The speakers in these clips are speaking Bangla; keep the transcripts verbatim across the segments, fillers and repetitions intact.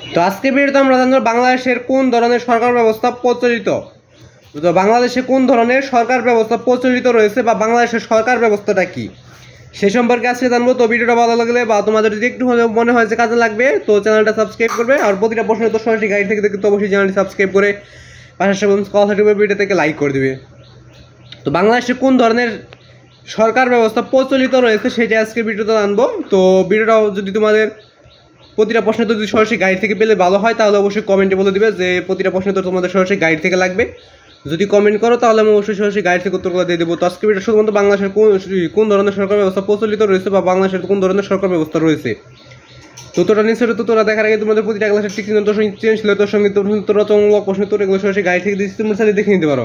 তো আজকে ভিডিওতে আমরা জানবো বাংলাদেশের কোন ধরনের সরকার ব্যবস্থা প্রচলিত। তো বাংলাদেশে কোন ধরনের সরকার ব্যবস্থা প্রচলিত রয়েছে বা বাংলাদেশের সরকার ব্যবস্থাটা কি সে সম্পর্কে আজকে জানবো। তো ভিডিওটা ভালো লাগলে বা তোমাদের যদি একটু মনে হয় যে কাজে লাগবে তো চ্যানেলটা সাবস্ক্রাইব করবে, আর প্রতিটা প্রশ্নের তো সরাসরি গাইড থেকে দেখতে অবশ্যই চ্যানেলটি সাবস্ক্রাইব করে পাশে কথা ভিডিও থেকে লাইক করে দিবে। তো বাংলাদেশে কোন ধরনের সরকার ব্যবস্থা প্রচলিত রয়েছে সেটা আজকে ভিডিওতে জানবো। তো ভিডিওটা যদি তোমাদের প্রতিটা প্রশ্ন তো যদি সরাসরি গাইড থেকে পেলে ভালো হয় তাহলে অবশ্যই কমেন্টে বলে দিবে যে প্রতিটা প্রশ্ন তো তোমাদের সরাসরি গাইড থেকে লাগবে। যদি কমেন্ট করো তাহলে আমি অবশ্যই সরাসরি গাইড থেকে উত্তরগুলো দিয়ে দেবো। তো আজকে ভিডিও শুধুমাত্র বাংলাদেশের কোন কোন ধরনের সরকার ব্যবস্থা প্রচলিত রয়েছে বা বাংলাদেশের কোন ধরনের সরকার ব্যবস্থা রয়েছে। তো তোরা নিশ্চয়ই তো তোরা দেখার আগে তোমাদের প্রতিটা ক্লাসের টিক চিহ্ন ছিল তোর সঙ্গে তোরা চমক প্রশ্ন তোর এগুলো সরাসরি গাইড থেকে দিচ্ছি, তোমরা সাথে দেখে নিতে পারো।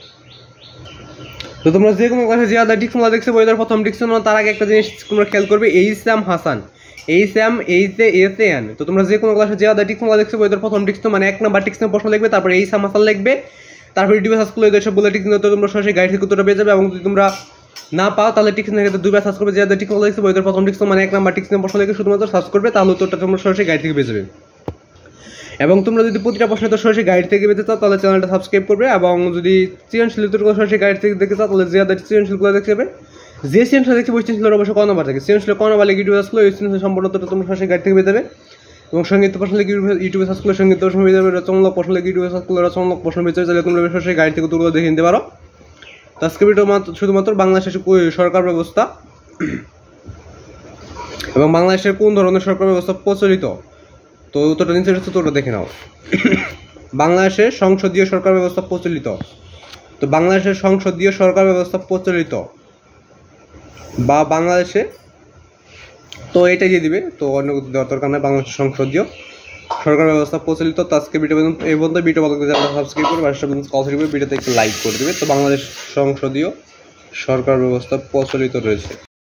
তো তোমরা যে কোনো ক্লাসে যে আদা ডিকশনারি দেখছো বইটার প্রথম ডিকশনারি তার আগে একটা জিনিস তোমরা খেয়াল করবে, H M Hasan, H M H A S A N. তো তোমরা যে কোনো ক্লাসে যে আদা ডিকশনারি দেখছো বইটার প্রথম ডিকশন মানে এক নাম্বার ডিকশন প্রশ্ন লিখবে, তারপরে এইচ এম হাসান লিখবে, তারপরে ইউটিউবে সার্চ করলে এদের সবগুলো ডিকশন তো তোমরা সরাসরি গাইড থেকে উত্তরটা পেয়ে যাবে। এবং যদি তোমরা না পাও তাহলে ডিকশনের ক্ষেত্রে দুইবার সার্চ করবে, যে আদা ডিকশনারি দেখছো বইটার প্রথম ডিকশন মানে এক নাম্বার ডিকশন প্রশ্ন লিখে শুধুমাত্র সার্চ করবে, তাহলে উত্তরটা তোমরা সরাসরি গাইড থেকে পেয়ে যাবে। এবং তোমরা যদি প্রতিটা প্রশ্ন তো সরাসরি গাইড থেকে পেতে চাও তাহলে চ্যানেলটা সাবস্ক্রাইব করবে। এবং যদি সৃজনশীল উত্তরগুলো সরাসরি গাইড থেকে দেখতে চাও তাহলে যে আদার সৃজনশীলগুলো দেখতে হবে, যে সৃজনশীল দেখতে ওই সৃজনশীলের অবশ্যই ক নাম্বার থাকে, সৃজনশীল ক নাম্বার লিখে ইউটিউবে সার্চ করলে ওই সৃজনশীল সম্পূর্ণ উত্তরটা তোমরা সরাসরি গাইড থেকে পেয়ে যাবে। এবং সঙ্গীত প্রশ্ন লিখে ইউটিউবে সার্চ করলে সঙ্গীত প্রশ্ন পেয়ে যাবে, রচনামূলক প্রশ্ন লিখে ইউটিউবে সার্চ করলে রচনামূলক প্রশ্ন পেয়ে যাবে, তোমরা সরাসরি গাইড থেকে উত্তরগুলো দেখে নিতে পারো। তো আজকে ভিডিও শুধুমাত্র বাংলাদেশের সরকার ব্যবস্থা এবং বাংলাদেশের কোন ধরনের সরকার ব্যবস্থা প্রচলিত। তো উত্তরটা নিচে রয়েছে, তোমরা দেখে নাও। বাংলাদেশের সংসদীয় সরকার ব্যবস্থা প্রচলিত। তো বাংলাদেশের সংসদীয় সরকার ব্যবস্থা প্রচলিত বা বাংলাদেশে তো এটাই দিয়ে দিবে, তো অন্য কিছু দেওয়ার দরকার নেই। বাংলাদেশের সংসদীয় সরকার ব্যবস্থা প্রচলিত। তো আজকে ভিডিও এই পর্যন্ত, ভিডিও ভালো লাগলে সাবস্ক্রাইব করে পাশে কল দিবে, ভিডিওতে একটু লাইক করে দিবে। তো বাংলাদেশ সংসদীয় সরকার ব্যবস্থা প্রচলিত রয়েছে।